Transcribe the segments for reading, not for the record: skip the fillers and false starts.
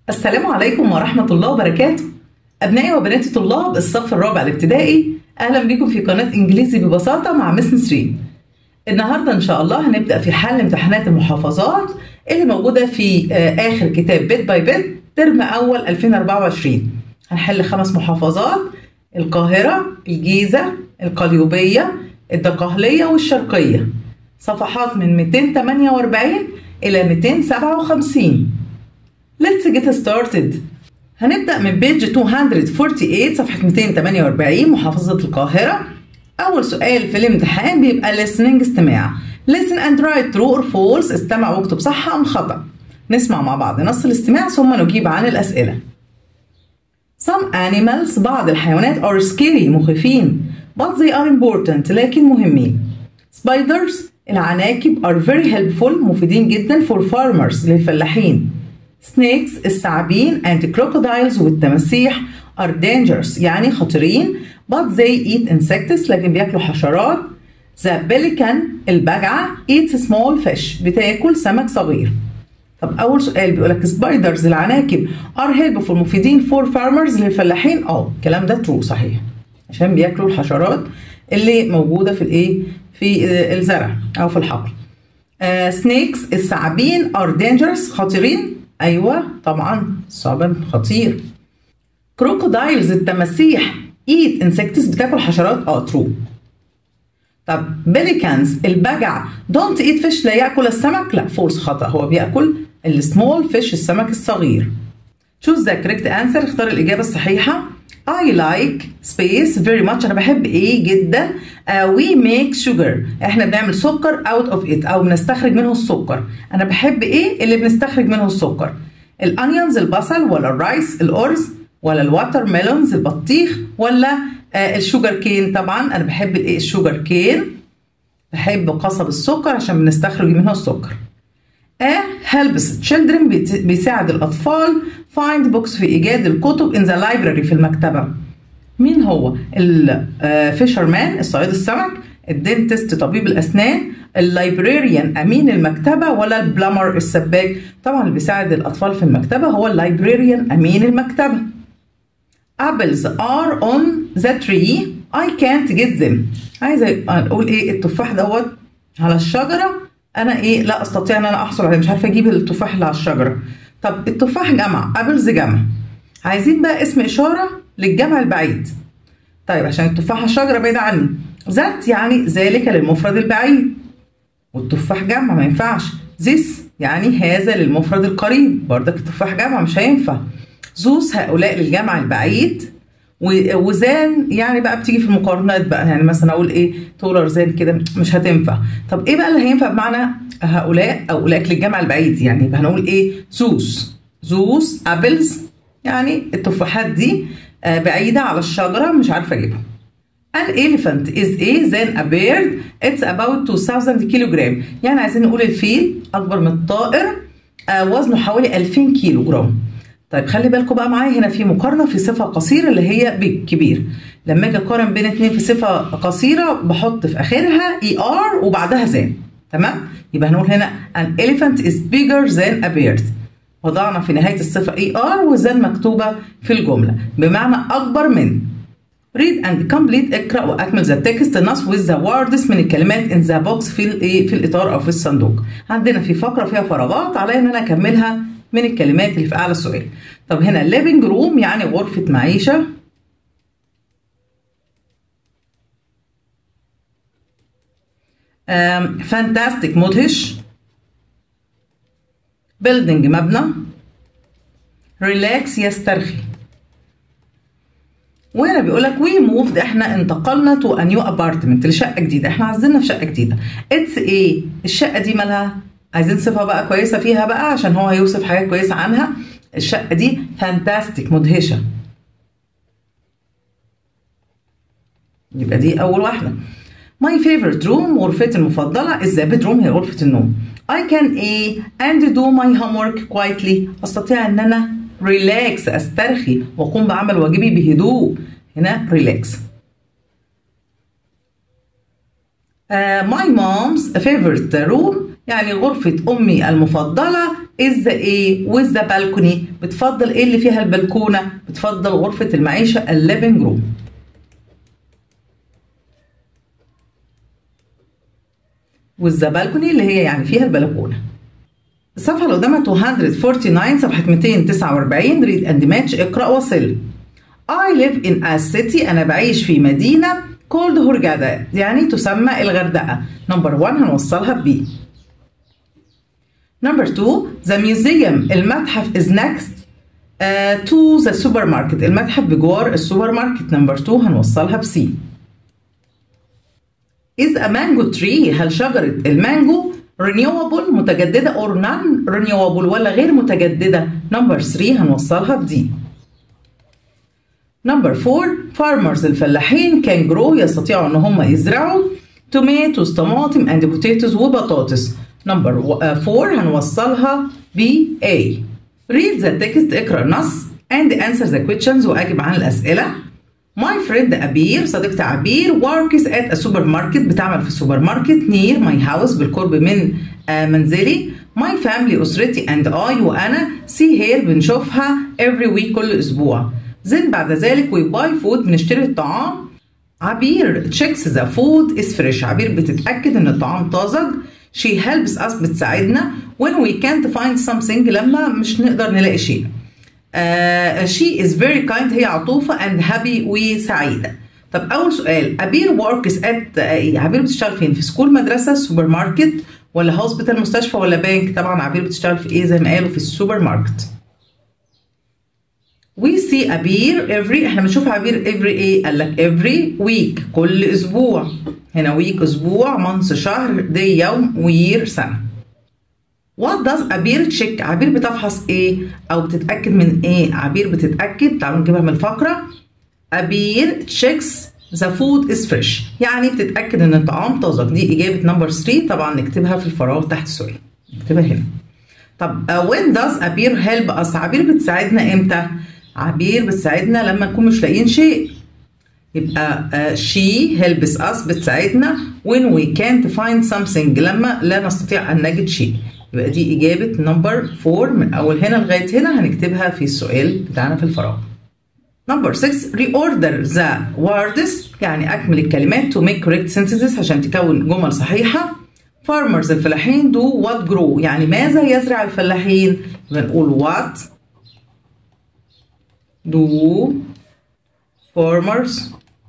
السلام عليكم ورحمة الله وبركاته. أبنائي وبناتي طلاب الصف الرابع الابتدائي، أهلا بكم في قناة إنجليزي ببساطة مع مس نسرين. النهاردة إن شاء الله هنبدأ في حل امتحانات المحافظات اللي موجودة في آخر كتاب بيت باي بيت ترم أول 2024. هنحل 5 محافظات: القاهرة، الجيزة، القليوبية، الدقهلية والشرقية. صفحات من 248 إلى 257. Let's get started. هنبدأ من بيج 248 صفحة 248 محافظة القاهرة. أول سؤال في الامتحان بيبقى listening استماع. Listen and write true or false. استمع واكتب صح أم خطأ. نسمع مع بعض نص الاستماع ثم نجيب عن الأسئلة. Some animals بعض الحيوانات are scary مخيفين but they are important لكن مهمين. Spiders العناكب are very helpful مفيدين جدا for farmers للفلاحين. Snakes الثعابين and crocodiles والتماسيح are dangerous يعني خطيرين but they eat insects لكن بياكلوا حشرات. The pelican البجعة eats small fish بتاكل سمك صغير. طب أول سؤال بيقولك spiders العناكب are helpful مفيدين for farmers للفلاحين. الكلام ده true صحيح عشان بياكلوا الحشرات اللي موجودة في الزرع أو في الحقل. Snakes الثعابين are dangerous خطيرين. أيوة طبعا الثعبان خطير. كروكودايلز التماسيح eat insects بتاكل حشرات. true. طب بيليكانز البجع don't eat fish لا يأكل السمك. لا false خطأ، هو بيأكل السمول فيش السمك الصغير. choose the correct answer. اختار الإجابة الصحيحة. I like space very much. أنا بحب جدا. we make sugar. إحنا بنعمل سكر out of it أو بنستخرج منه السكر. أنا بحب اللي بنستخرج منه السكر. الأونيونز البصل ولا الرايس الأرز ولا الواتر ميلونز البطيخ ولا الشوجر كين. طبعا أنا بحب الشوجر كين، بحب قصب السكر عشان بنستخرج منه السكر. helps children بيساعد الأطفال find books في إيجاد الكتب in the library في المكتبة. مين هو؟ الفيشرمان الصياد السمك، الدنتست طبيب الأسنان، اللايبراريان أمين المكتبة ولا البلمر السباك. طبعا اللي بيساعد الأطفال في المكتبة هو اللايبراريان أمين المكتبة. apples are on the tree I can't get them. عايزة أقول التفاح دوت على الشجرة أنا لا أستطيع أن أنا أحصل عليه، مش عارفة أجيب التفاح اللي على الشجرة. طب التفاح جمع، أبلز جمع، عايزين بقى اسم إشارة للجمع البعيد. طيب عشان التفاح على الشجرة بعيد عني، ذات يعني ذلك للمفرد البعيد، والتفاح جمع ما ينفعش. this يعني هذا للمفرد القريب، برضك التفاح جمع مش هينفع. زوس هؤلاء للجمع البعيد، وزان يعني بقى بتيجي في المقارنات بقى، يعني مثلا اقول تولر زان كده مش هتنفع. طب بقى اللي هينفع بمعنى هؤلاء او اولئك للجمع البعيد؟ يعني يبقى هنقول زوس ابلز يعني التفاحات دي بعيده على الشجره مش عارفه اجيبها. An elephant is than a bird. It's about 2000 كيلوغرام. يعني عايزين نقول الفيل اكبر من الطائر، وزنه حوالي 2000 كيلو جرام. طيب خلي بالكم بقى معايا، هنا في مقارنه في صفه قصيره اللي هي كبير. لما اجي اقارن بين اتنين في صفه قصيره بحط في اخرها er وبعدها than. تمام؟ يبقى هنقول هنا an elephant is bigger than a bird. وضعنا في نهايه الصفه er وthan مكتوبه في الجمله بمعنى اكبر من. read and complete اقرا واكمل the text النص with the words من الكلمات in the box في الاطار او في الصندوق. عندنا في فقره فيها فراغات عليا ان انا اكملها من الكلمات اللي في اعلى السؤال. طب هنا living room يعني غرفة معيشة. fantastic مدهش. building مبنى. relax يسترخي. وهنا بيقولك we moved احنا انتقلنا to a new apartment لشقة جديدة، احنا عايزيننا في شقة جديدة. it's الشقة دي مالها؟ عايزين صفة بقى كويسة فيها بقى عشان هو هيوصف حاجات كويسة عنها. الشقة دي فانتاستيك مدهشة، يبقى دي أول واحدة. My favorite room غرفتي المفضلة is the bedroom هي غرفة النوم. I can and do my homework quietly. أستطيع أن أنا relax أسترخي وأقوم بعمل واجبي بهدوء. هنا relax. My mom's favorite room يعني غرفة أمي المفضلة is the ايه with the balcony. بتفضل ايه اللي فيها البلكونه؟ بتفضل غرفه المعيشه الليفنج روم. with the balcony اللي هي يعني فيها البلكونه. الصفحه اللي قدامها 249 صفحه 249 read and match اقرا وصل. I live in a city أنا بعيش في مدينة called هورجادا يعني تسمى الغردقة. نمبر 1 هنوصلها ب. نمبر 2 the museum المتحف is next to the supermarket المتحف بجوار السوبر ماركت. نمبر 2 هنوصلها ب C. is a mango tree هل شجرة المانجو renewable متجددة or non renewable ولا غير متجددة؟ نمبر 3 هنوصلها ب D. نمبر 4 farmers الفلاحين can grow يستطيعوا ان هم يزرعوا tomatoes طماطم and potatoes وبطاطس. نمبر 4 هنوصلها ب A. read the text اقرا النص and answer the questions واجب عن الاسئله. my friend عبير صديقتي عبير works at a supermarket بتعمل في السوبر ماركت near my house بالقرب من منزلي. my family اسرتي and I وانا see her بنشوفها every week كل اسبوع. زين بعد ذلك we buy food بنشتري الطعام. عبير checks the food is fresh عبير بتتأكد ان الطعام طازج. she helps us بتساعدنا when we can't find something لما مش نقدر نلاقي شيء. she is very kind هي عطوفة and happy وسعيدة. طب أول سؤال عبير works at عبير بتشتغل فين؟ في سكول مدرسة سوبر ماركت ولا هوسبيتال مستشفى ولا بنك؟ طبعا عبير بتشتغل في ايه زي ما قالوا في السوبر ماركت. we see عبير every احنا بنشوف عبير every ايه؟ قال لك every week كل اسبوع. هنا week اسبوع month شهر day يوم وyear سنة. what does عبير check عبير بتفحص ايه او بتتأكد من ايه؟ عبير بتتأكد تعالوا نجيبها من الفقرة. عبير checks the food is fresh يعني بتتأكد ان الطعام طازج. دي اجابة نمبر 3 طبعا نكتبها في الفراغ تحت السؤال نكتبها هنا. طب when does عبير help us عبير بتساعدنا امتى؟ عبير بتساعدنا لما نكون مش لاقيين شيء يبقى she helps us بتساعدنا when we can't find something لما لا نستطيع أن نجد شيء. يبقى دي إجابة نمبر 4 من أول هنا لغاية هنا هنكتبها في السؤال بتاعنا في الفراغ. نمبر 6 reorder the words يعني أكمل الكلمات to make correct sentences عشان تكون جمل صحيحة. farmers الفلاحين do what grow يعني ماذا يزرع الفلاحين؟ بنقول what do farmers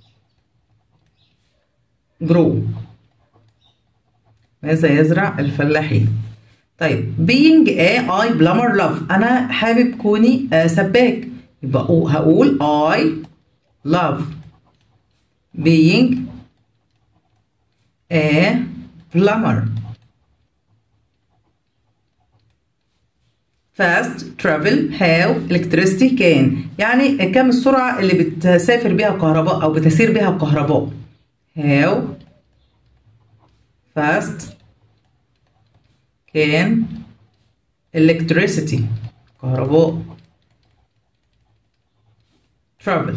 grow ماذا يزرع الفلاحين. طيب being a I plumber love أنا حابب كوني سباك يبقى هقول I love being a plumber. fast travel how electricity can يعني كم السرعة اللي بتسافر بها الكهرباء أو بتسير بها الكهرباء. how fast can electricity كهرباء travel.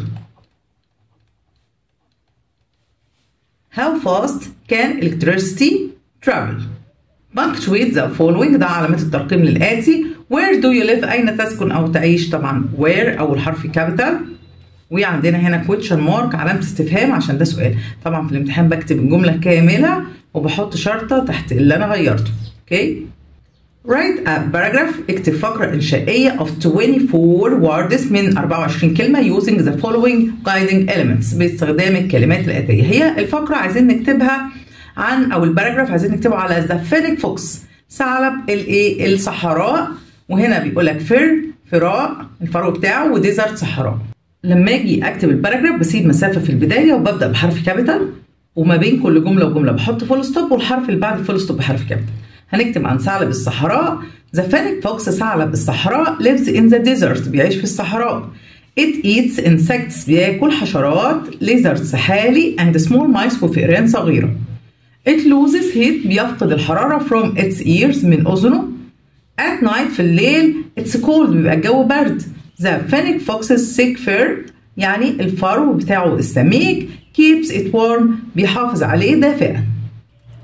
how fast can electricity travel. punctuate the following ده علامات الترقيم للآتي. where do you live أين تسكن أو تعيش طبعا where أول حرف capital وعندنا هنا question mark علامة استفهام عشان ده سؤال. طبعا في الامتحان بكتب الجملة كاملة وبحط شرطة تحت اللي أنا غيرته. اوكي write a paragraph اكتب فقرة إنشائية of 24 words من 24 كلمة using the following guiding elements باستخدام الكلمات الآتية. هي الفقرة عايزين نكتبها عن او الباراجراف عايزين نكتبه على ذا فينيك فوكس ثعلب الايه الصحراء. وهنا بيقول لك فراء الفرو بتاعه وديزرت صحراء. لما اجي اكتب الباراجراف بسيب مسافه في البدايه وببدا بحرف كابيتال وما بين كل جمله وجمله بحط فول ستوب والحرف اللي بعد الفول ستوب بحرف كابيتال. هنكتب عن ثعلب الصحراء. ذا فينيك فوكس ثعلب الصحراء lives in the desert بيعيش في الصحراء. it eats insects بياكل حشرات lizards سحالي and small mice وفئران صغيره. it loses heat بيفقد الحرارة from its ears من أذنه. at night في الليل it's cold بيبقى الجو برد. the fennec fox's thick fur يعني الفرو بتاعه السميك keeps it warm بيحافظ عليه دافئا.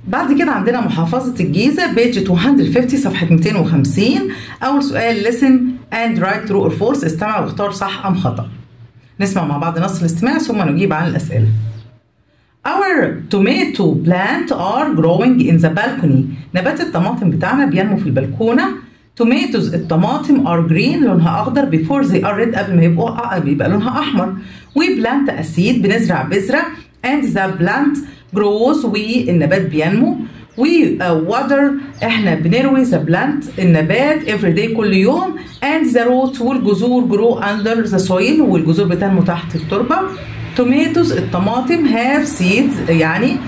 بعد كده عندنا محافظة الجيزة بيج 250 صفحة 250. أول سؤال listen and write true or false، استمع واختار صح أم خطأ. نسمع مع بعض نص الاستماع ثم نجيب عن الأسئلة. Our tomato plant are growing in the balcony. نبات الطماطم بتاعنا بينمو في البلكونة. tomatoes الطماطم are green لونها أخضر before they are red قبل ما بيبقى لونها أحمر. we plant a seed بنزرع بذرة and the plant grows والنبات بينمو. we water احنا بنروي the plant النبات every day كل يوم and the roots والجذور grow under the soil والجذور بتنمو تحت التربة. tomatoes الطماطم have seeds يعني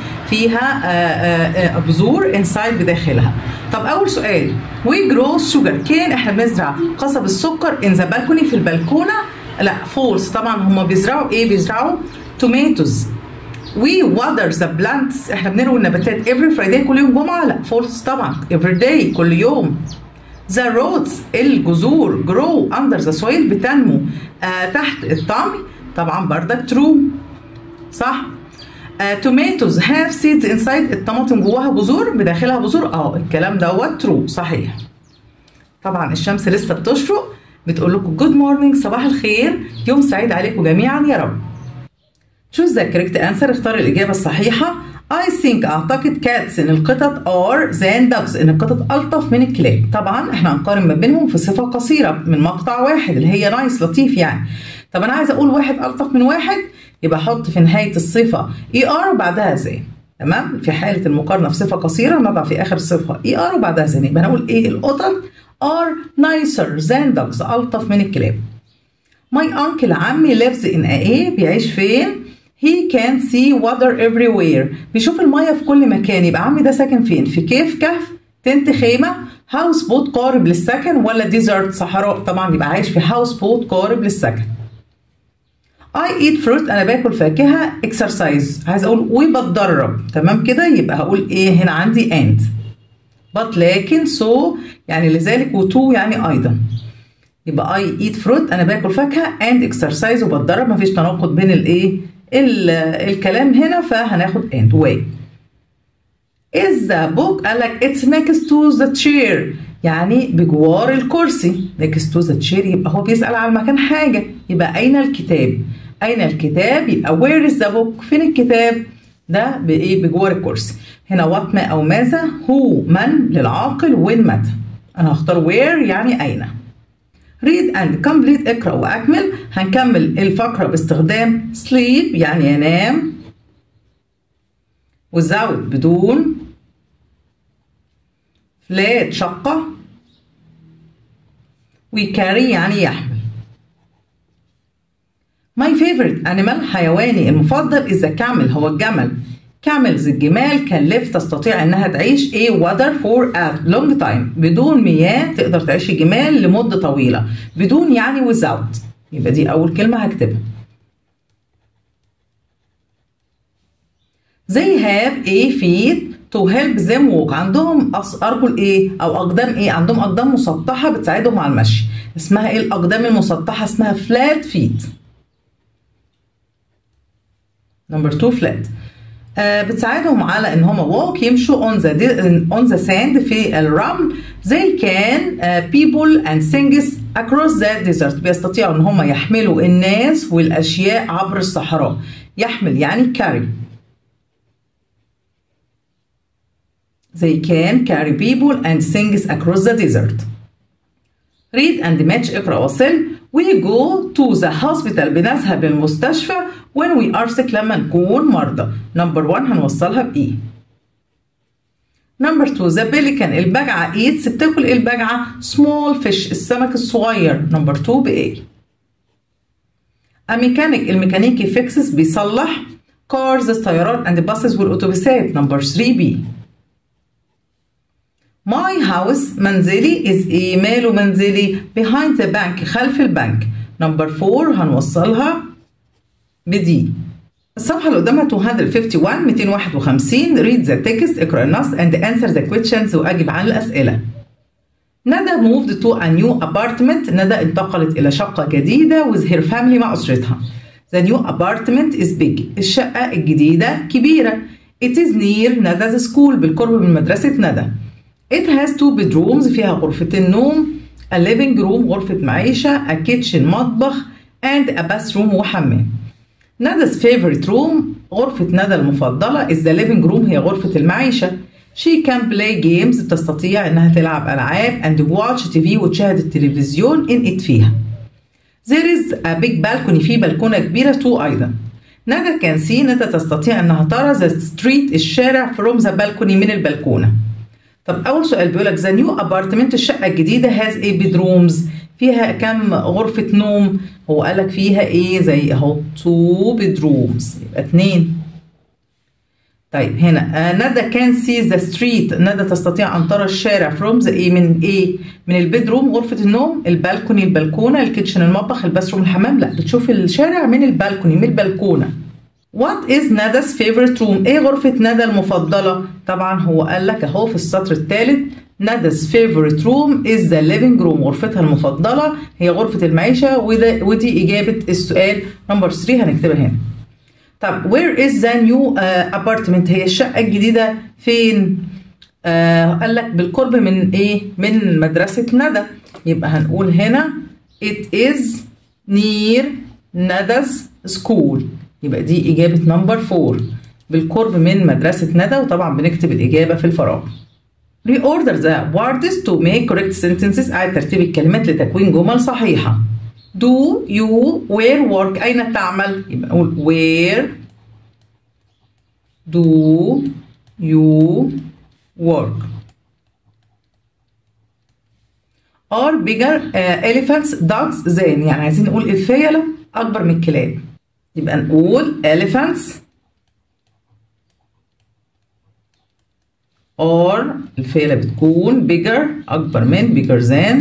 فيها بذور inside بداخلها. طب أول سؤال we grow sugar cane احنا بنزرع قصب السكر in the balcony في البلكونة. لا false طبعا هما بيزرعوا ايه؟ بيزرعوا tomatoes. we water the plants احنا بنروي النباتات every Friday كل يوم جمعة. لا false طبعا every day كل يوم. the roots الجذور grow under the soil بتنمو تحت الطمي. طبعا بردك true صح. tomatoes have seeds inside الطماطم جواها بذور بداخلها بذور. الكلام دوت true صحيح. طبعا الشمس لسه بتشرق بتقول لكم good morning صباح الخير، يوم سعيد عليكم جميعا يا رب. choose the correct answer اختار الإجابة الصحيحة. I think أعتقد cats إن القطط are than dogs إن القطط ألطف من الكلاب. طبعا احنا هنقارن ما بينهم في صفة قصيرة من مقطع واحد اللي هي nice لطيف يعني. طب أنا عايزة أقول واحد ألطف من واحد يبقى أحط في نهاية الصفة ER وبعدها زين. تمام؟ في حالة المقارنة في صفة قصيرة نضع في آخر الصفة ER وبعدها زين. يبقى هنقول إيه؟ القطط are nicer than dogs ألطف من الكلاب. My uncle عمي lives in a بيعيش فين؟ He can see water everywhere بيشوف المية في كل مكان. يبقى عمي ده ساكن فين؟ في كهف تنت خيمة هاوس بوت قارب للسكن ولا ديزرت صحراء؟ طبعا يبقى عايش في هاوس بوت قارب للسكن. I eat fruit أنا باكل فاكهة. exercise عايز أقول وبتدرب. تمام كده؟ يبقى هقول إيه هنا عندي and but لكن so يعني لذلك وتو يعني أيضا. يبقى I eat fruit أنا باكل فاكهة and exercise وبتدرب. مفيش تناقض بين الإيه؟ الكلام هنا فهناخد and way. is the book قال لك it's next to the chair يعني بجوار الكرسي. next to the chair يبقى هو بيسأل على مكان حاجة. يبقى أين الكتاب؟ أين الكتاب؟ يبقى where is the book فين الكتاب؟ ده بإيه؟ بجوار الكرسي. هنا what ما أو ماذا، who من للعاقل، when متى. أنا هختار where يعني أين. read and complete اقرأ وأكمل. هنكمل الفقرة باستخدام sleep يعني ينام without بدون flat شقة وcarry يعني يحمل. my favorite animal حيواني المفضل is the camel هو الجمل. camels الجمال can live تستطيع انها تعيش water for a long time بدون مياه تقدر تعيش الجمال لمدة طويلة. بدون يعني without. يبقى دي اول كلمة هكتبها. they have feet to help them walk عندهم أرجل أو أقدام عندهم أقدام مسطحة بتساعدهم على المشي. اسمها الأقدام المسطحة؟ اسمها flat feet. number 2 flat بتساعدهم على ان هم walk يمشوا on the sand في الرمل. they can people and things across the desert بيستطيعوا ان هم يحملوا الناس والاشياء عبر الصحراء. يحمل يعني carry. they can carry people and things across the desert. read and match اقرأ وصل. we go to the hospital بنذهب للمستشفى when we are sick لما نكون مرضى. number 1 هنوصلها بإيه. number 2 the pelican البجعة eats بتاكل البجعة small fish السمك الصغير. number 2 بإيه. a mechanic الميكانيكي fixes بيصلح cars السيارات and buses والأتوبيسات. number 3 بي. my house منزلي is ماله منزلي behind the bank خلف البنك. number 4 هنوصلها بدي. الصفحة اللي قدامها 251 read the text اقرأ النص and answer the questions وأجب عن الأسئلة. ندى moved to a new apartment ندى انتقلت إلى شقة جديدة with her family مع أسرتها. the new apartment is big الشقة الجديدة كبيرة. It is near ندى school بالقرب من مدرسة ندى. It has 2 bedrooms فيها غرفتين نوم، a living room غرفة معيشة، a kitchen مطبخ and a bathroom وحمام. ندى's favorite room غرفة ندى المفضلة is the living room هي غرفة المعيشة. She can play games بتستطيع إنها تلعب ألعاب and watch TV وتشاهد التلفزيون in it فيها. There is a big balcony في بلكونة كبيرة too أيضا. ندى can see ندى تستطيع إنها ترى the street الشارع from the balcony من البلكونة. طب أول سؤال بيقولك the new apartment الشقة الجديدة has 8 bedrooms فيها كم غرفة نوم؟ هو قالك فيها إيه زي أهو 2 bedrooms يبقى 2. طيب هنا ندى can see the street ندى تستطيع أن ترى الشارع from the إيه من إيه؟ من البيدروم غرفة النوم، البالكوني البلكونة، الكيتشن المطبخ، الباثروم الحمام. لا بتشوف الشارع من البالكوني من البلكونة. What is ندى's favorite room؟ إيه غرفة ندى المفضلة؟ طبعا هو قال لك أهو في السطر الثالث ندى's favorite room is the living room غرفتها المفضلة هي غرفة المعيشة ودي إجابة السؤال نمبر 3 هنكتبها هنا. طب where is the new apartment هي الشقة الجديدة فين؟ قال لك بالقرب من إيه؟ من مدرسة ندى. يبقى هنقول هنا it is near ندى's school يبقى دي إجابة نمبر 4 بالقرب من مدرسة ندى وطبعا بنكتب الإجابة في الفراغ. Reorder the words to make correct sentences أعد ترتيب الكلمات لتكوين جمل صحيحة. Do you where work أين تعمل؟ يبقى نقول where do you work. Are bigger elephants dogs than يعني عايزين نقول الفيلة أكبر من الكلاب يبقى نقول elephants or الفيلة بتكون bigger أكبر من bigger than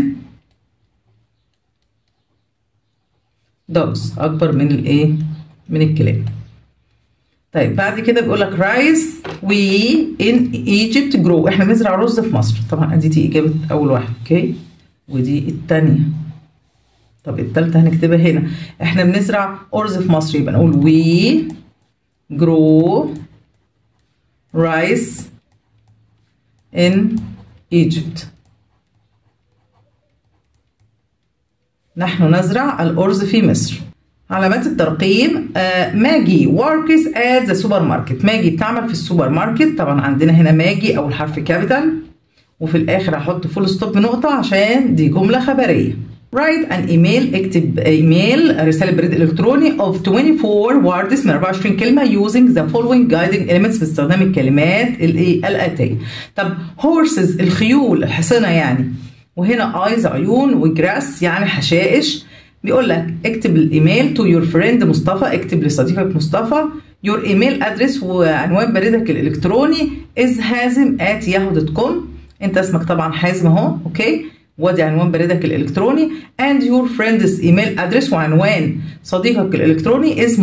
dogs أكبر من الإيه؟ من الكلاب. طيب بعد كده بيقول لك rice we in Egypt grow إحنا بنزرع رز في مصر. طبعا دي إجابة أول واحدة أوكي ودي الثانية. طب الثالثة هنكتبها هنا إحنا بنزرع أرز في مصر يبقى نقول we grow rice in Egypt. نحن نزرع الأرز في مصر. علامات الترقيم ماجي works at the supermarket ماجي بتعمل في السوبر ماركت. طبعا عندنا هنا ماجي أول حرف كابيتال وفي الآخر هحط فول ستوب بنقطة عشان دي جملة خبرية. write an email اكتب ايميل رسالة بريد إلكتروني of 24 words من 24 كلمة using the following guiding elements باستخدام الكلمات الآتية. طب horses الخيول الحصنة يعني وهنا eyes عيون وجراس يعني حشائش. بيقول لك اكتب الايميل to your friend مصطفى اكتب لصديقك مصطفى your email address وعنوان بريدك الإلكتروني is hazim@yahoo.com انت اسمك طبعا حازم اهو اوكي وادي عنوان بريدك الإلكتروني and your friend's email address وعنوان صديقك الإلكتروني is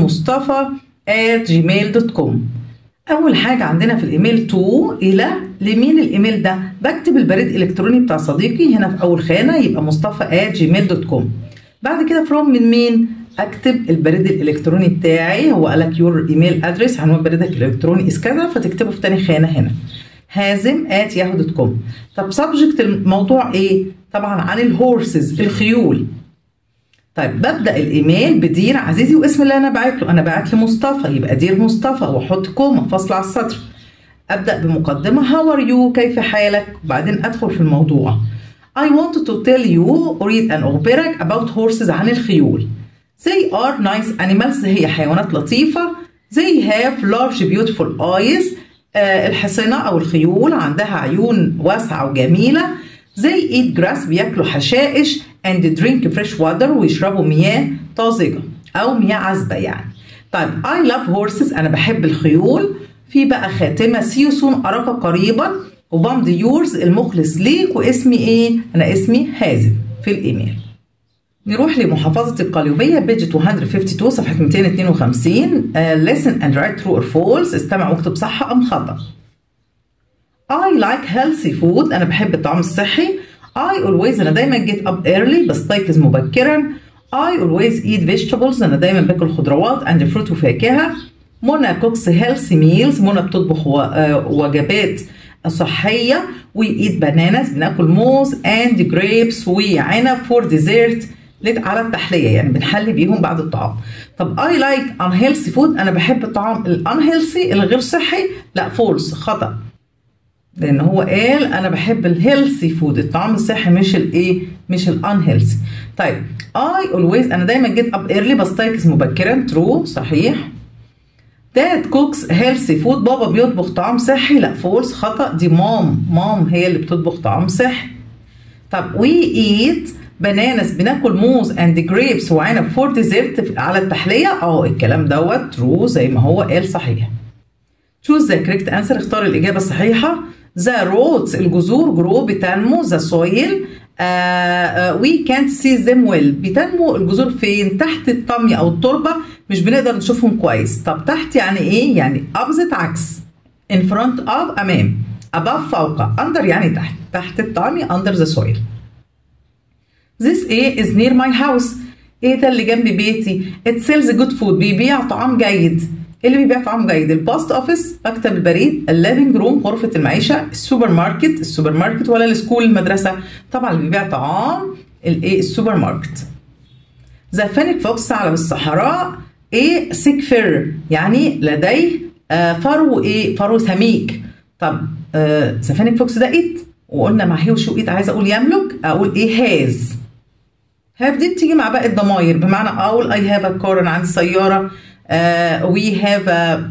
mustafa@gmail.com. أول حاجة عندنا في الإيميل to إلى لمين الإيميل ده؟ بكتب البريد الإلكتروني بتاع صديقي هنا في أول خانة يبقى mustafa@gmail.com. بعد كده from من مين؟ أكتب البريد الإلكتروني بتاعي هو قالك your email address عنوان بريدك الإلكتروني is كذا فتكتبه في تاني خانة هنا hazim@yahoo.com. طب subject الموضوع إيه؟ طبعا عن الهورسز الخيول. طيب ببدأ الإيميل بدير عزيزي واسم اللي أنا بعت له أنا بعت لمصطفى يبقى دير مصطفى وأحط كومة فاصلة على السطر. أبدأ بمقدمة how are you كيف حالك وبعدين أدخل في الموضوع. I wanted to tell you أريد أن أخبرك about horses عن الخيول. They are nice animals هي حيوانات لطيفة. They have large beautiful eyes الحصنة أو الخيول عندها عيون واسعة وجميلة. They eat grass بياكلوا حشائش and drink fresh water ويشربوا مياه طازجة أو مياه عذبة يعني. طيب I love horses أنا بحب الخيول. في بقى خاتمة see you soon أراك قريبا وبمضي يورز المخلص ليك واسمي إيه؟ أنا اسمي حازم في الإيميل. نروح لمحافظة القليوبية بيج 252 صفحة 252 listen and write true or false استمع واكتب صح أم خطأ. I like healthy food أنا بحب الطعام الصحي. I always أنا دايما get up early بستيقظ مبكرا. I always eat vegetables أنا دايما باكل خضروات and fruit وفاكهة. منى cooks healthy meals. منى بتطبخ وجبات صحية. we eat bananas بناكل موز and grapes وعنب for dessert على التحلية، يعني بنحلي بيهم بعد الطعام. طب I like unhealthy food، أنا بحب الطعام unhealthy الغير صحي. لا false، خطأ، لأن هو قال أنا بحب الهيلثي فود، الطعام الصحي مش الإيه، مش الانهيلثي. طيب I always، أنا دايما get up early، بستيقظ مبكرا. true، صحيح. Dad cooks healthy food، بابا بيطبخ طعام صحي. لا false، خطأ، دي مام هي اللي بتطبخ طعام صحي. طب we eat bananas، بناكل موز and grapes وعنب for dessert على التحلية. الكلام دوت true زي ما هو قال، صحيح. choose the correct answer، اختار الإجابة الصحيحة. the roots، الجذور، grow بتنمو. the soil we can't see them well، بتنمو الجذور فين؟ تحت الطمي أو التربة، مش بنقدر نشوفهم كويس. طب تحت يعني إيه؟ يعني opposite، عكس. in front of، أمام. above، فوق. under يعني تحت الطمي، under the soil. this is near my house، إيه ده اللي جنب بيتي؟ it sells good food، بيبيع طعام جيد. اللي بيبيع طعام جيد؟ البوست اوفيس، مكتب البريد. الليفنج روم، غرفة المعيشة. السوبر ماركت ولا السكول، المدرسة؟ طبعا اللي بيبيع طعام السوبر ماركت. ذا فينيك فوكس، ثعلب الصحراء. سيك فير يعني لديه فرو سميك. طب ذا فينيك فوكس ده وقلنا مع هي وشو عايزه اقول يملك، اقول هاز. هاف دي بتيجي مع باقي الضماير، بمعنى اقول اي هاف ا كار، انا عندي سياره. وي هاف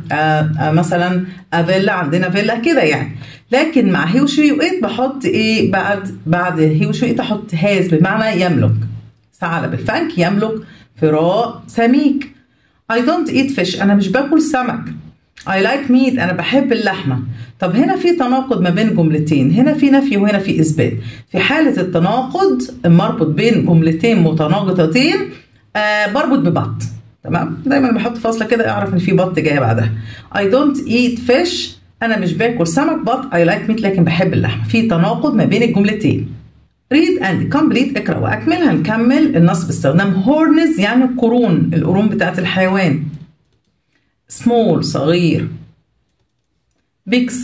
مثلا فيلا، عندنا فيلا كده يعني. لكن مع هي وشو بحط بعد هي وشو احط هاز بمعنى يملك. ثعلب الفنك يملك فراء سميك. I don't eat fish، انا مش باكل سمك. I like meat، انا بحب اللحمه. طب هنا في تناقض ما بين جملتين، هنا في نفي وهنا في اثبات. في حاله التناقض المربط بين جملتين متناقضتين بربط ببط. تمام، دايما بحط فاصله كده اعرف ان في بط جايه بعدها. I don't eat fish، انا مش باكل سمك. but I like meat، لكن بحب اللحمه. في تناقض ما بين الجملتين. read and complete، اقرا واكمل. هنكمل النص باستخدام horns يعني القرون بتاعت الحيوان. small صغير. beaks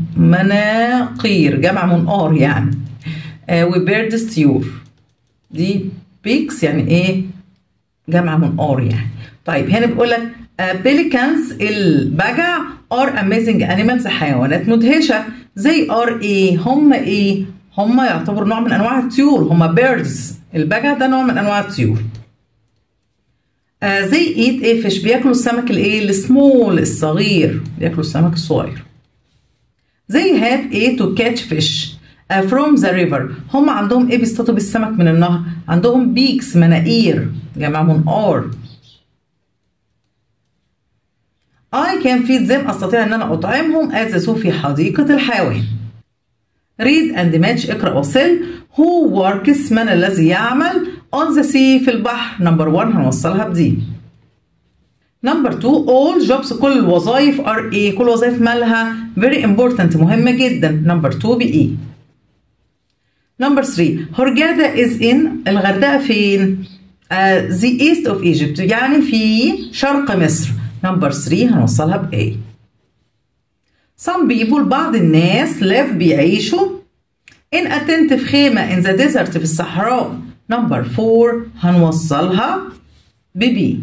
مناقير، جمع منقار يعني. وبيردز طيور. دي beaks يعني ايه؟ جمع منقار يعني. طيب هنا بيقول لك pelicans البجع are amazing animals، حيوانات مدهشة. زي are هم يعتبروا نوع من انواع الطيور، هم birds. البجع ده نوع من انواع الطيور. زي eat fish، بياكلوا السمك السمول الصغير، بياكلوا السمك الصغير. زي have to catch fish from the river، هم عندهم بيصطادوا بالسمك من النهر. عندهم beaks مناقير، جمع منقار. I can feed them، أستطيع أن أنا أطعمهم at the zoo، في حديقة الحيوان. read and match، اقرأ وصل. who works، من الذي يعمل on the sea، في البحر. number 1 هنوصلها بدي. number 2 all jobs، كل الوظائف are كل وظائف مالها very important، مهمة جدا. number 2 بإيه. number 3 هرجادة is in، الغردقة فين؟ the east of Egypt، يعني في شرق مصر. number 3 هنوصلها بA. some people، بعض الناس live بيعيشوا in a tent، في خيمة in the desert، في الصحراء. number 4 هنوصلها بB.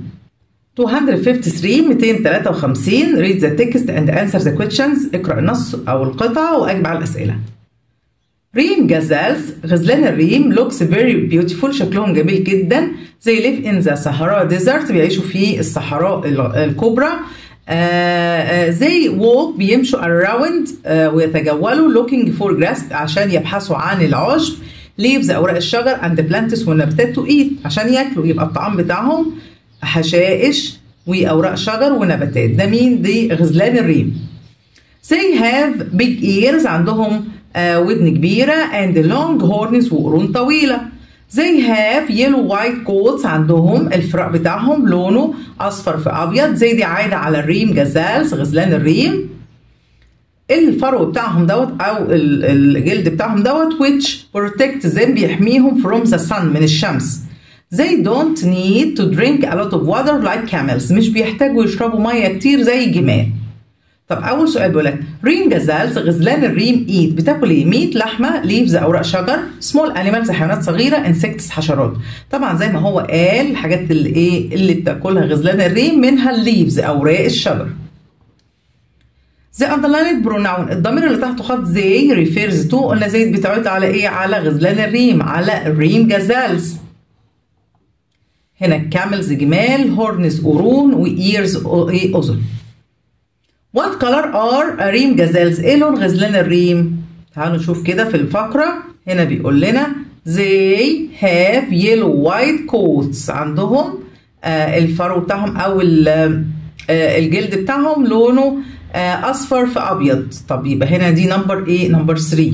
253 read the text and answer the questions، اقرأ النص أو القطعة وأجب على الأسئلة. ريم gazelles، غزلان الريم looks very beautiful، شكلهم جميل جدا. they live in the Sahara desert، بيعيشوا في الصحراء الكبرى. they walk، بيمشوا around ويتجولوا looking for grass، عشان يبحثوا عن العشب. leaves، أوراق الشجر and plants، والنباتات to eat، عشان ياكلوا. يبقى الطعام بتاعهم حشائش وأوراق شجر ونباتات. ده مين؟ دي غزلان الريم. they have big ears، عندهم ودن كبيرة and long horns، وقرون طويلة. they have yellow white coats، عندهم الفراء بتاعهم لونه أصفر في أبيض. زي دي عايدة على الريم gazelles، غزلان الريم. الفرو بتاعهم دوت أو الجلد بتاعهم دوت which protect them، بيحميهم from the sun، من الشمس. They don't need to drink a lot of water like camels. مش بيحتاجوا يشربوا مية كتير زي الجمال. طب أول سؤال بيقول لك ريم جازالز غزلان الريم eat بتاكل إيه؟ ميت لحمة leaves أوراق شجر small animals حيوانات صغيرة insects حشرات. طبعا زي ما هو قال الحاجات اللي إيه اللي بتاكلها غزلان الريم منها leaves أوراق الشجر. The underlined pronoun الضمير اللي تحته خط they refers to قلنا زي بتعود على إيه؟ على غزلان الريم على الريم جازالز. هنا camels جمال horns قرون وears إيه أذن. What color are ريم جازالز؟ ايه لون غزلان الريم؟ تعالوا نشوف كده في الفقرة. هنا بيقول لنا they have yellow white coats. عندهم الفرو بتاعهم او الجلد بتاعهم لونه اصفر في ابيض. طب يبقى هنا دي نمبر ايه؟ نمبر 3.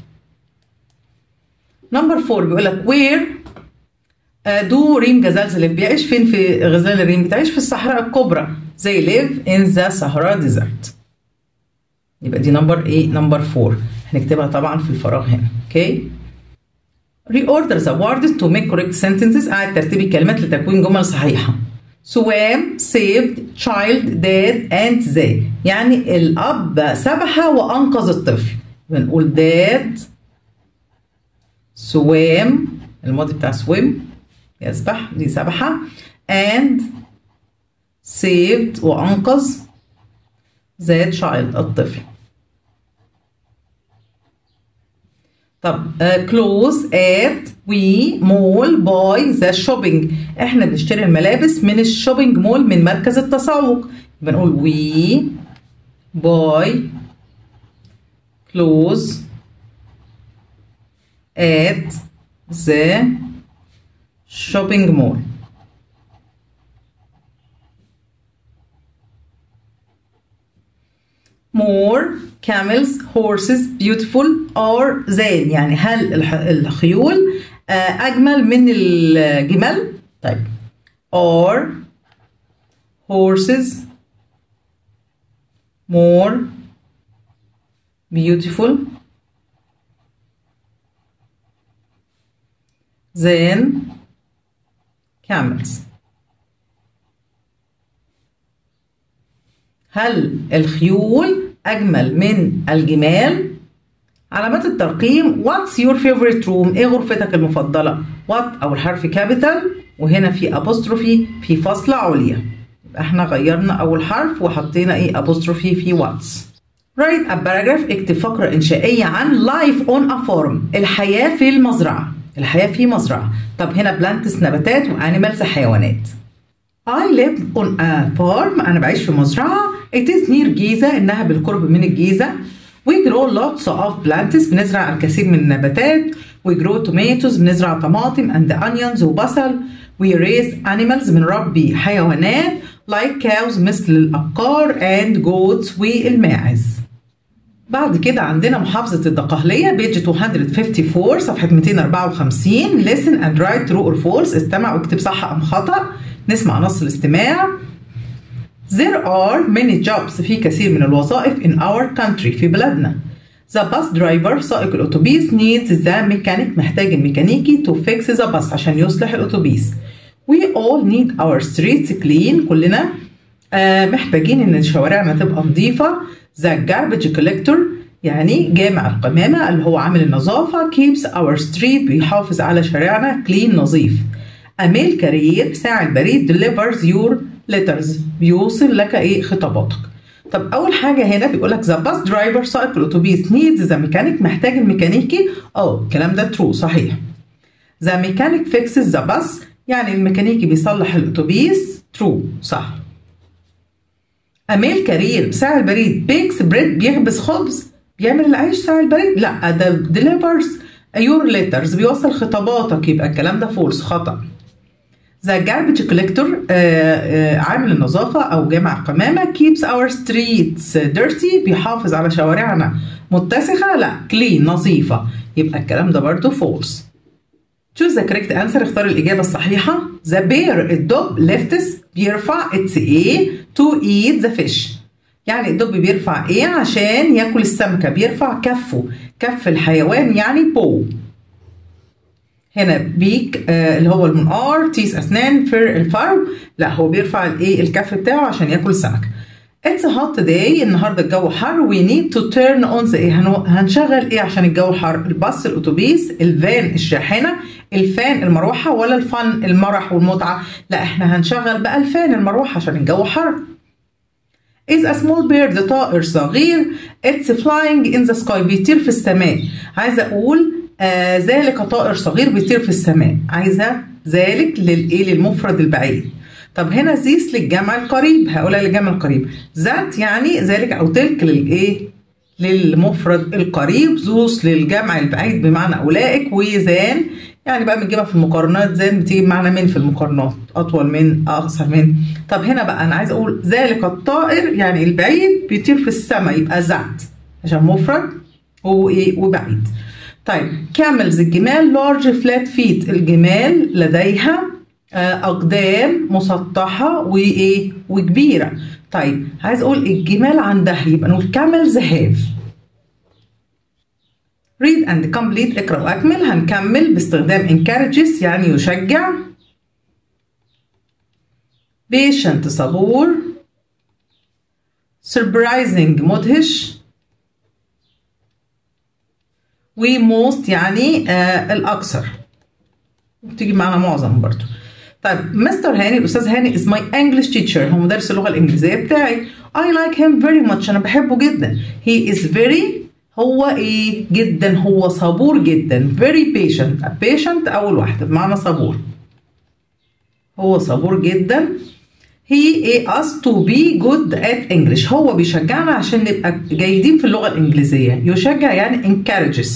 نمبر 4 بيقول لك where do ريم جازالز اللي بيعيش فين في غزلان الريم؟ بتعيش في الصحراء الكبرى. They live in the Sahara Desert. يبقى دي نمبر ايه؟ نمبر 4. هنكتبها طبعا في الفراغ هنا. اوكي. Reorder the words to make correct sentences. أعد ترتيب الكلمات لتكوين جمل صحيحة. swam, saved, child, dad, and they. يعني الأب سبح وأنقذ الطفل. بنقول dad swam الماضي بتاع swim يسبح دي سبحة and saved وأنقذ the child الطفل. طب clothes at we mall buy the shopping. احنا بنشتري الملابس من الشوبينج مول من مركز التسوق. بنقول we buy clothes at the shopping mall. more camels horses beautiful or than. يعني هل الخيول أجمل من الجمال؟ طيب or horses more beautiful than camels. هل الخيول أجمل من الجمال؟ علامات الترقيم what's your favorite room؟ إيه غرفتك المفضلة؟ what أول حرف كابيتال وهنا في أبوستروفي في فاصلة عليا. يبقى احنا غيرنا أول حرف وحطينا إيه أبوستروفي في what's. write a paragraph اكتب فقرة إنشائية عن life on a farm الحياة في المزرعة. الحياة في مزرعة. طب هنا plants نباتات وانيمالز حيوانات. I live on a farm أنا بعيش في مزرعة. It is near جيزة إنها بالقرب من الجيزة. We grow lots of plants بنزرع الكثير من النباتات. We grow tomatoes بنزرع طماطم and onions وبصل. We raise animals بنربي حيوانات like cows مثل الأبقار and goats والماعز. بعد كده عندنا محافظة الدقهلية بيج 254 صفحة 254 listen and write true or false. استمع واكتب صح أم خطأ. نسمع نص الاستماع. There are many jobs في كثير من الوظائف in our country في بلادنا. The bus driver سائق الأتوبيس needs the mechanic محتاج الميكانيكي to fix the bus عشان يصلح الأتوبيس. We all need our streets clean كلنا محتاجين إن شوارعنا تبقى نظيفة. The garbage collector يعني جامع القمامة اللي هو عامل النظافة keeps our street بيحافظ على شارعنا clean نظيف. A mail carrier ساعي البريد delivers your letters بيوصل لك ايه خطاباتك. طب اول حاجه هنا بيقول لك the bus driver سائق الاتوبيس needs the mechanic محتاج الميكانيكي. الكلام ده true صحيح. the mechanic fixes the bus يعني الميكانيكي بيصلح الاتوبيس true صح. a mail carrier ساعي البريد bakes bread بيخبز خبز بيعمل العيش ساعي البريد لا ده delivers your letters بيوصل خطاباتك يبقى الكلام ده false خطأ. The garbage collector عامل النظافة أو جامع القمامة keeps our streets dirty بيحافظ على شوارعنا متسخة لا clean نظيفة يبقى الكلام ده برضو false. choose the correct answer اختار الإجابة الصحيحة. the bear الدب lifts بيرفع its ايه to eat the fish يعني الدب بيرفع ايه عشان ياكل السمكة بيرفع كفه كف الحيوان يعني paw. هنا بيك اللي هو المنقار، تيس أسنان، فر الفرو، لا هو بيرفع الايه الكف بتاعه عشان ياكل سمك. It's a hot day، النهارده الجو حر. We need to turn on the هنشغل ايه عشان الجو حر؟ الباص، الاتوبيس، الفان الشاحنه، الفان المروحه، ولا الفن المرح والمتعه؟ لا احنا هنشغل بقى الفان المروحه عشان الجو حر. Is a small bird، طائر صغير. It's flying in the sky، بيطير في السماء. عايزه اقول ذلك طائر صغير بيطير في السماء، عايزه ذلك للايه للمفرد البعيد. طب هنا ذيس للجمع القريب، هقولها للجمع القريب. ذات يعني ذلك او تلك للايه للمفرد القريب، ذوس للجمع البعيد بمعنى اولئك، وذان يعني بقى بنجيبها في المقارنات، ذان بتيجي بمعنى من في المقارنات، اطول من، اقصر من. طب هنا بقى انا عايز اقول ذلك الطائر يعني البعيد بيطير في السماء، يبقى ذات عشان مفرد وايه وبعيد. طيب camels الجمال، large flat feet الجمال لديها أقدام مسطحة وإيه وكبيرة. طيب عايز أقول الجمال عندها، يبقى نقول camels have. read and complete، اقرأ وأكمل. هنكمل باستخدام encourages يعني يشجع، patient صبور، surprising مدهش، وموست يعني الأكثر، بتيجي معنا معظم برضو. طيب مستر هاني، الأستاذ هاني is my English teacher، هو مدرس اللغة الإنجليزية بتاعي. I like him very much، أنا بحبه جدا. He is very، هو إيه جدا، هو صبور جدا. very patient، patient أول واحدة بمعنى صبور، هو صبور جدا. He us to be good at English، هو بيشجعنا عشان نبقى جيدين في اللغة الإنجليزية. يشجع يعني encourages.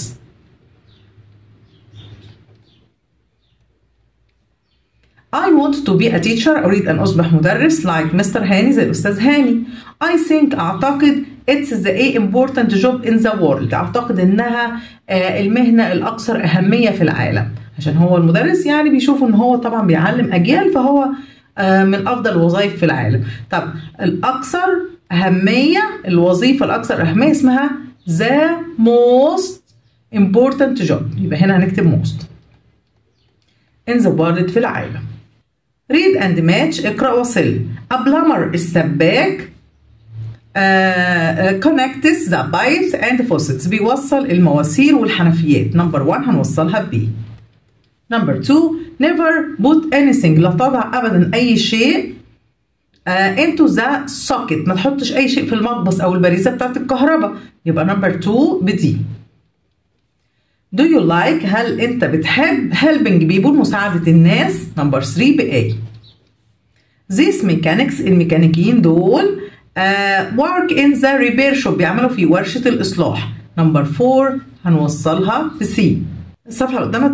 I want to be a teacher، أريد أن أصبح مدرس like مستر هاني زي الأستاذ هاني. I think أعتقد it's the important job in the world، أعتقد إنها المهنة الأكثر أهمية في العالم، عشان هو المدرس يعني بيشوفوا إن هو طبعا بيعلم أجيال، فهو من أفضل الوظائف في العالم. طب الأكثر أهمية، الوظيفة الأكثر أهمية اسمها the most important job، يبقى هنا هنكتب most in the world في العالم. read and match، اقرأ وصل. a plumber السباك، connects the pipes and faucets بيوصل المواسير والحنفيات. number 1 هنوصلها ب. number 2 never put anything، لا تضع أبدا أي شيء into the socket، ما تحطش أي شيء في المقبس أو البريزة بتاعت الكهرباء، يبقى number 2 بدي. do you like، هل أنت بتحب helping people، مساعدة الناس. number 3 بA. these mechanics الميكانيكيين دول work in the repair shop، بيعملوا في ورشة الإصلاح. number 4 هنوصلها في C. الصفحة اللي قدامها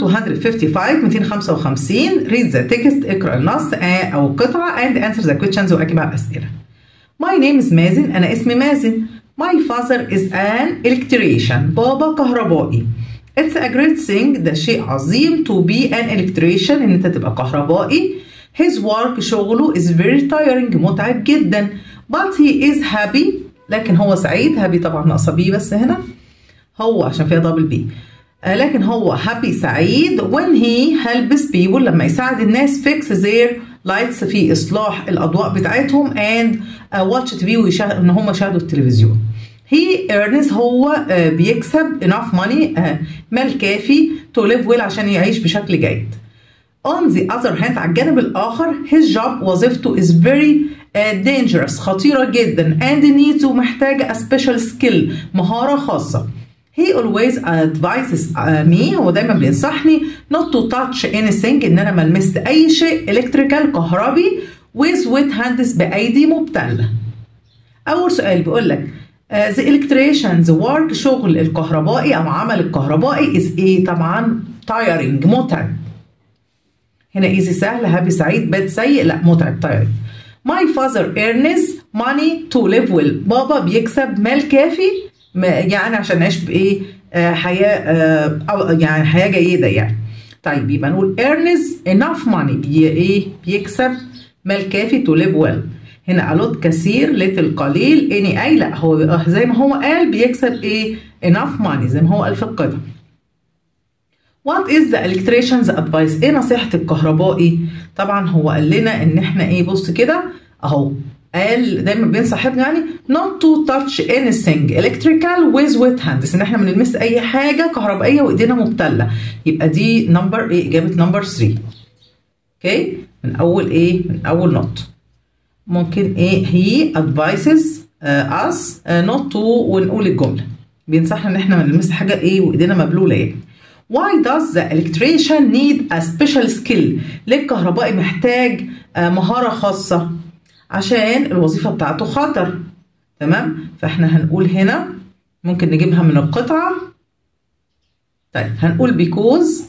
255 read the text، اقرأ النص أو القطعة and answer the questions، وأجيب على الأسئلة. my name is مازن، أنا اسمي مازن. my father is an electrician، بابا كهربائي. it's a great thing، ده شيء عظيم to be an electrician، إن أنت تبقى كهربائي. his work شغله is very tiring، متعب جدا. but he is happy، لكن هو سعيد. happy طبعا ناقصة بي بس هنا، هو عشان فيها دبل بي، لكن هو happy سعيد when he helps people، لما يساعد الناس fix their lights، في إصلاح الأضواء بتاعتهم and watch TV، إن هم يشاهدوا التلفزيون. he earns، هو بيكسب enough money، مال كافي to live well، عشان يعيش بشكل جيد. on the other hand، على الجانب الآخر his job، وظيفته is very dangerous، خطيرة جدا and needs، ومحتاجة a special skill، مهارة خاصة. he always advises me، هو دايما بينصحني not to touch anything، ان انا ملمس اي شيء electrical كهربي with wet hands، بايدي مبتلة. اول سؤال بيقول لك the electrician's work، شغل الكهربائي او عمل الكهربائي is ايه؟ طبعا tiring، متعب. هنا easy سهل، happy سعيد، bad سيء، لا متعب tiring. my father earns money to live well، بابا بيكسب مال كافي يعني عشان نعيش بايه حياه يعني حياه جيده يعني. طيب يبقى نقول earns enough money، بيكسب مال كافي to live well. هنا a lot كثير، little قليل، any اي، لا هو زي ما هو قال بيكسب ايه enough money، زي ما هو قال في القطعه. What is the electrician's advice؟ ايه نصيحة الكهربائي؟ طبعا هو قال لنا ان احنا ايه، بص كده اهو، قال دايما بينصحنا يعني not to touch anything electrical with wet hands، ان احنا ما نلمس اي حاجة كهربائية وايدينا مبتلة. يبقى دي نمبر ايه، اجابة نمبر 3. اوكي، من اول ايه، من اول نوت. ممكن ايه، he advises us not to، ونقول الجملة بينصحنا ان احنا ما نلمس حاجة ايه وايدينا مبلولة يعني. Why does the electrician need a special skill؟ ليه الكهربائي محتاج مهارة خاصة؟ عشان الوظيفة بتاعته خطر. تمام، فاحنا هنقول هنا ممكن نجيبها من القطعة. طيب هنقول because،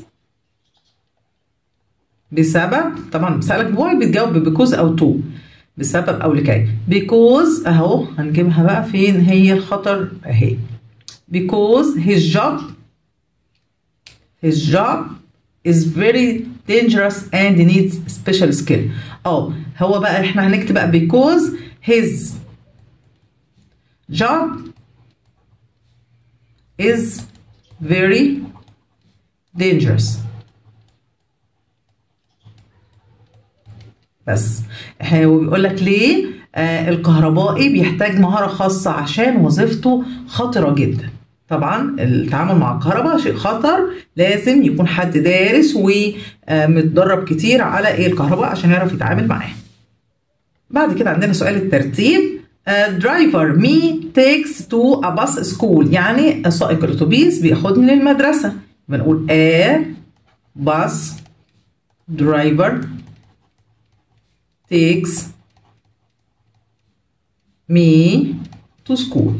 بسبب، طبعا بسألك why بتجاوب because أو to، بسبب أو لكي. because أهو هنجيبها بقى فين هي الخطر أهي. because his job is very dangerous and needs special skill. هو بقى احنا هنكتب بقى because his job is very dangerous. بس هو بيقول لك ليه الكهربائي بيحتاج مهارة خاصة، عشان وظيفته خطرة جدا. طبعا التعامل مع الكهرباء شيء خطر، لازم يكون حد دارس ومتدرب كتير على ايه الكهرباء عشان يعرف يتعامل معاها. بعد كده عندنا سؤال الترتيب. driver me takes to a bus school، يعني سائق الاتوبيس بياخدني للمدرسة. بنقول a bus driver takes me to school.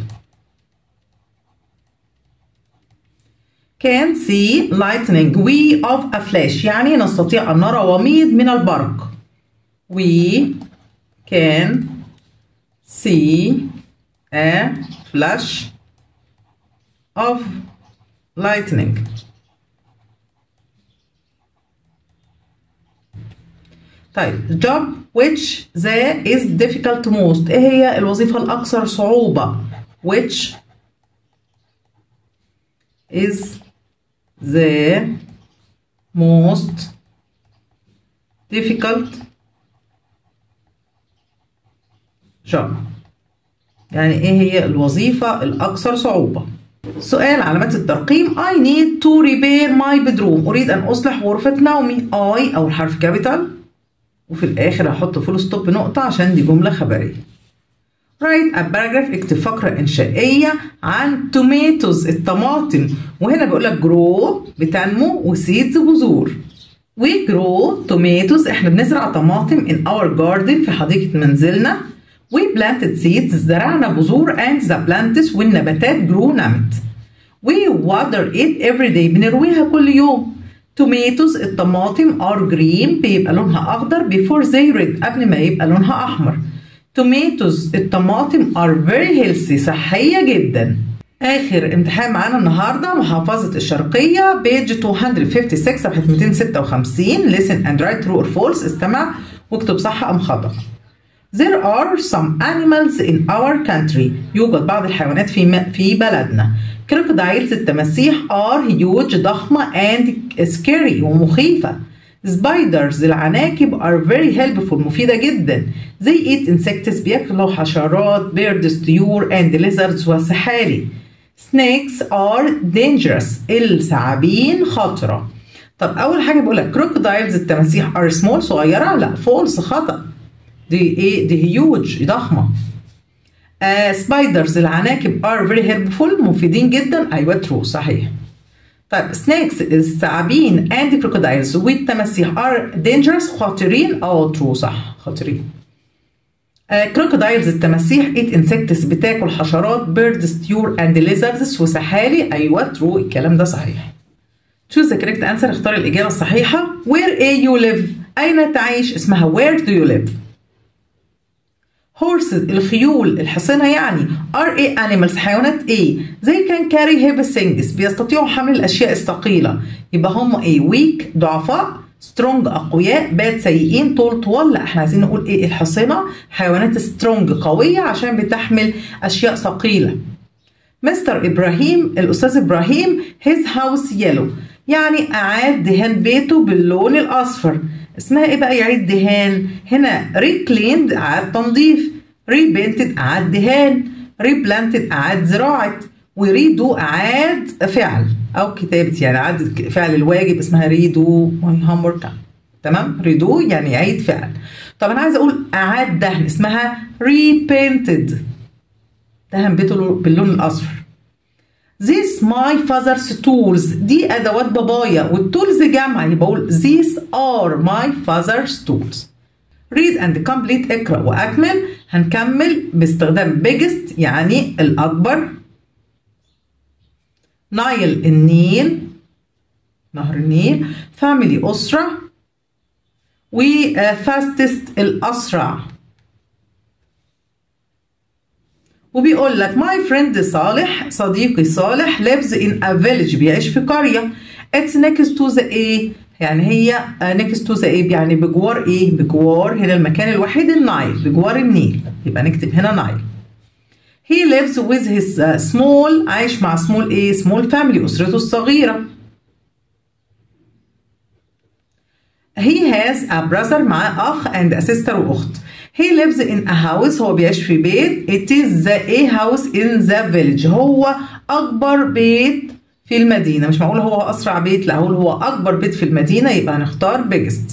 can see lightning we of a flash، يعني نستطيع أن نرى وميض من البرق. we can see a flash of lightning. طيب job which the is difficult most، ايه هي الوظيفة الأكثر صعوبة؟ which is the most difficult job، يعني ايه هي الوظيفة الأكثر صعوبة. سؤال علامات الترقيم. I need to repair my bedroom، أريد أن أصلح غرفة نومي. I أول حرف كابيتال، وفي الآخر هحط فول ستوب نقطة عشان دي جملة خبرية. write a paragraph، اكتب فقرة إنشائية عن tomatoes الطماطم، وهنا بيقول لك grow بتنمو وseeds بذور. we grow tomatoes، احنا بنزرع طماطم in our garden في حديقة منزلنا. we planted seeds زرعنا بذور and the plants والنباتات grew نمت. we water it every day بنرويها كل يوم. tomatoes الطماطم are green بيبقى لونها أخضر before they red قبل ما يبقى لونها أحمر. tomatoes الطماطم are very healthy صحية جدا. آخر امتحان معانا النهاردة محافظة الشرقية page 256 صفحة 256 listen and write true or false، استمع واكتب صح أم خطأ. There are some animals in our country، يوجد بعض الحيوانات في بلدنا. crocodiles التماسيح are huge ضخمة and scary ومخيفة. spiders العناكب are very helpful مفيدة جدا. they eat insects بياكلوا حشرات birds طيور and lizards وسحالي. snakes are dangerous الثعابين خطرة. طب أول حاجة بقول لك crocodiles التماسيح are small صغيرة، لا false خطأ، دي ايه، دي huge ضخمة. spiders العناكب are very helpful مفيدين جدا، أيوة true صحيح. طيب snakes الثعابين and crocodiles والتماسيح are dangerous خطيرين، true صح خطيرين. crocodiles التماسيح eat insects بتاكل حشرات birds طيور and lizards وسحالي، أيوة true الكلام ده صحيح. choose the correct answer، اختار الإجابة الصحيحة. where you live أين تعيش اسمها where do you live. horses الخيول الحصينة يعني are animals حيوانات they can carry heavy things بيستطيعوا حمل الأشياء الثقيلة، يبقى هم weak ضعفاء strong أقوياء bad سيئين طول. لا احنا عايزين نقول الحصينة حيوانات strong قوية عشان بتحمل أشياء ثقيلة. مستر إبراهيم الأستاذ إبراهيم his house yellow يعني أعاد دهان بيته باللون الأصفر. اسمها إيه بقى يعيد دهان؟ هنا reclaimed أعاد تنظيف، repainted أعاد دهان، replanted أعاد زراعة، وريدو أعاد فعل أو كتابة، يعني أعاد فعل الواجب اسمها ريدو my homework. تمام؟ ريدو يعني يعيد فعل. طب أنا عايزة أقول أعاد دهن اسمها repainted، دهن بيته باللون الأصفر. This my father's tools، دي أدوات بابايا، والتولز جمع يبقى بقول these are my father's tools. read and complete اقرأ وأكمل. هنكمل باستخدام biggest يعني الأكبر، نايل النيل نهر النيل، family أسرة، و fastest الأسرع. وبيقول لك my friend صالح صديقي صالح lives in a village بيعيش في قرية. it's next to the A يعني هي next to the A يعني بجوار ايه؟ بجوار هنا المكان الوحيد النايل، بجوار النيل، يبقى نكتب هنا نايل. he lives with his small عايش مع small ايه؟ small family أسرته الصغيرة. he has a brother معاه أخ and a sister وأخت. he lives in a house هو بيعيش في بيت. it is the a house in the village هو أكبر بيت في المدينة. مش معقول هو أسرع بيت، لا هقول هو أكبر بيت في المدينة، يبقى هنختار biggest.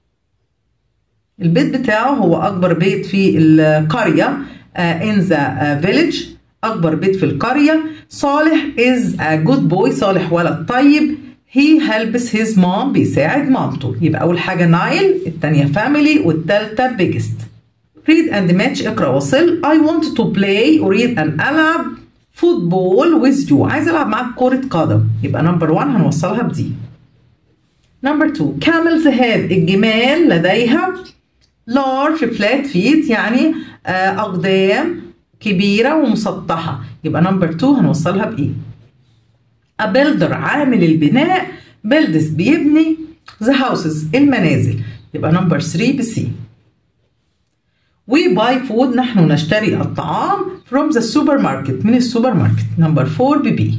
البيت بتاعه هو أكبر بيت في القرية in the village أكبر بيت في القرية. صالح is a good boy صالح ولد طيب. he helps his mom بيساعد مامته. يبقى أول حاجة نايل، التانية family، والتالتة biggest. read and match اقرأ وصل. I want to play أريد أن ألعب football with you عايز ألعب معاك كرة قدم. يبقى نمبر 1 هنوصلها بدي. نمبر 2 camels have الجمال لديها large flat feet يعني أقدام كبيرة ومسطحة. يبقى نمبر 2 هنوصلها بإيه؟ a builder عامل البناء builds بيبني the houses المنازل. يبقى نمبر 3 بسي. we buy food نحن نشتري الطعام from the supermarket من السوبر ماركت. نمبر 4 ببي.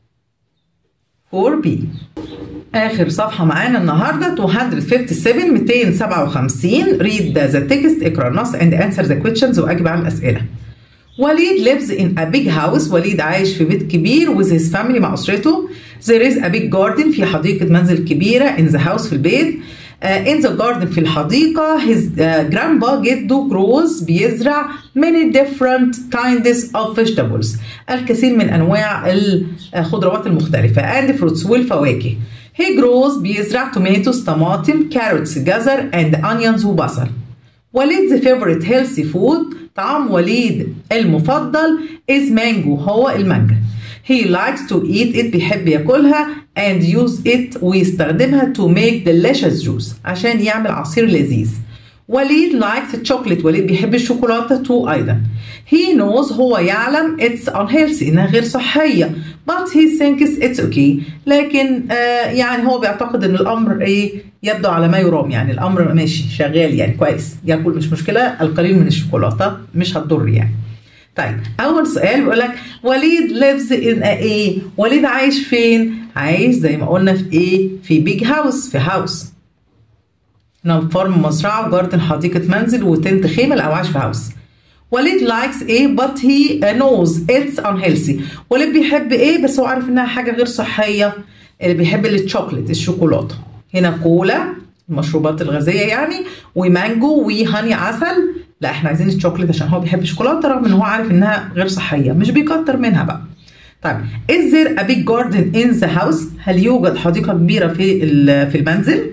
4 بي. آخر صفحة معانا النهاردة 257 257. read the text اقرأ النص and answer the questions وأجب على الأسئلة. وليد lives in a big house وليد عايش في بيت كبير with his family مع أسرته. there is a big garden في حديقة منزل كبيرة in the house في البيت. in the garden في الحديقة his grandpa جده grows بيزرع many different kinds of vegetables الكثير من أنواع الخضروات المختلفة and fruits والفواكه. he grows بيزرع tomatoes طماطم carrots جزر and onions وبصل. وليد the favorite healthy food طعام وليد المفضل is mango هو المانجا. he likes to eat it بيحب ياكلها and use it ويستخدمها to make delicious juice عشان يعمل عصير لذيذ. وليد likes chocolate وليد بيحب الشوكولاتة too أيضا. he knows هو يعلم it's unhealthy إنها غير صحية but he thinks it's okay لكن يعني هو بيعتقد إن الأمر إيه يبدو على ما يرام، يعني الأمر ماشي شغال يعني كويس، ياكل مش مشكلة، القليل من الشوكولاتة مش هتضر يعني. طيب أول سؤال بيقول لك وليد lives in a إيه؟ وليد عايش فين؟ عايش زي ما قلنا في إيه؟ في بيج هاوس، في هاوس. هنا فارم مزرعة وجاردن حديقة منزل وتنت خيمة أو عايش في هاوس. وليد likes إيه but he knows it's unhealthy. وليد بيحب إيه بس هو عارف إنها حاجة غير صحية. اللي بيحب الشوكولات الشوكولاتة. هنا كولا المشروبات الغازية يعني، ومانجو وهاني عسل. لا احنا عايزين الشوكولات عشان هو بيحب الشوكولاته رغم ان هو عارف انها غير صحيه، مش بيكتر منها بقى. طيب is there a big garden in the house؟ هل يوجد حديقه كبيره في المنزل؟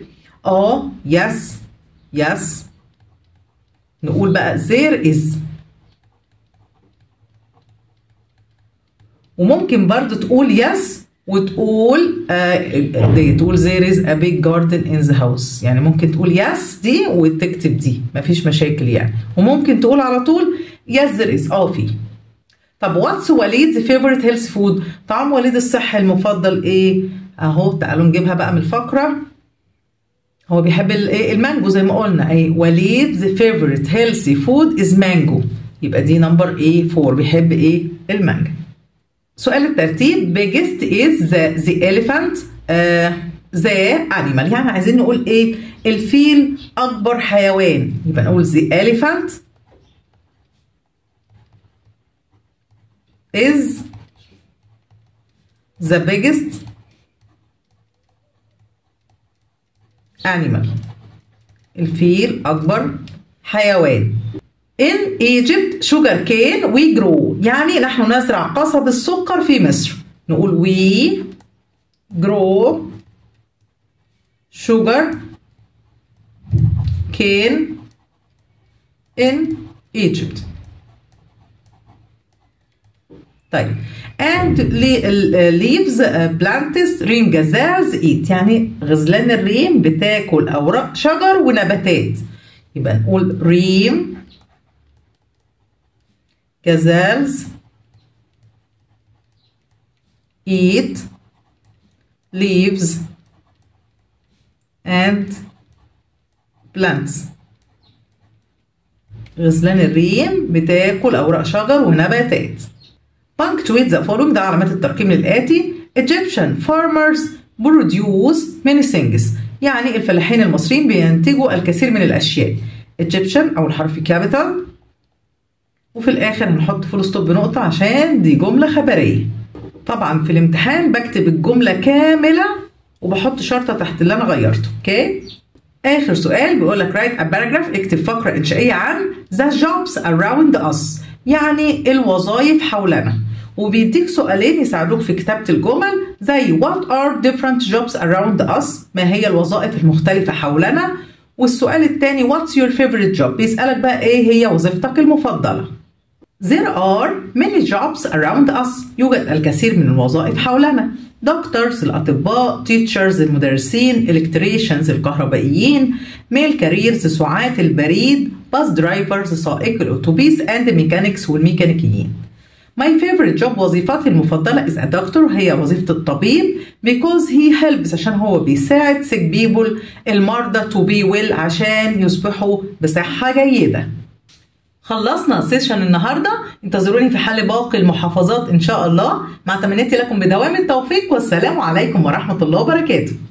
yes نقول بقى there is. وممكن برضو تقول yes وتقول تقول there is a big garden in the house، يعني ممكن تقول yes دي وتكتب دي مفيش مشاكل يعني، وممكن تقول على طول yes there is في. طب what's وليد's favorite health food؟ طعام وليد الصحي المفضل ايه؟ اهو تعالوا نجيبها بقى من الفقرة. هو بيحب المانجو زي ما قلنا ايه، وليد's favorite healthy food is mango، يبقى دي نمبر ايه 4 بيحب ايه المانجا. سؤال الترتيب biggest is the elephant ذا animal، يعني عايزين نقول ايه؟ الفيل اكبر حيوان، يبقى نقول the elephant is the biggest animal. الفيل اكبر حيوان. In Egypt sugar cane we grow، يعني نحن نزرع قصب السكر في مصر. نقول we grow sugar cane in Egypt. طيب and leaves plants ريم gazelles eat، يعني غزلان الريم بتاكل أوراق شجر ونباتات، يبقى نقول ريم gazelles eat leaves and plants. غزلان الريم بتاكل أوراق شجر ونباتات. punctuate the following، ده علامات الترقيم للآتي. Egyptian farmers produce many things، يعني الفلاحين المصريين بينتجوا الكثير من الأشياء. Egyptian أول حرف كابيتال، وفي الآخر هنحط فول ستوب بنقطة عشان دي جملة خبرية. طبعا في الامتحان بكتب الجملة كاملة وبحط شرطة تحت اللي أنا غيرته. اوكي؟ آخر سؤال بيقول لك write a paragraph، اكتب فقرة إنشائية عن the jobs around us، يعني الوظائف حولنا، وبيديك سؤالين يساعدوك في كتابة الجمل زي what are different jobs around us، ما هي الوظائف المختلفة حولنا، والسؤال الثاني what's your favorite job، بيسألك بقى ايه هي وظيفتك المفضلة. There are many jobs around us، يوجد الكثير من الوظائف حولنا. doctors الأطباء، teachers المدرسين، electricians الكهربائيين، mail carriers سعاة البريد، bus drivers سائق الأتوبيس and mechanics والميكانيكيين. My favorite job وظيفتي المفضلة is a doctor، هي وظيفة الطبيب because he helps، عشان هو بيساعد sick people المرضى to be well، عشان يصبحوا بصحة جيدة. خلصنا سيشن النهاردة، انتظروني في حل باقي المحافظات إن شاء الله، مع تمنياتي لكم بدوام التوفيق، والسلام عليكم ورحمة الله وبركاته.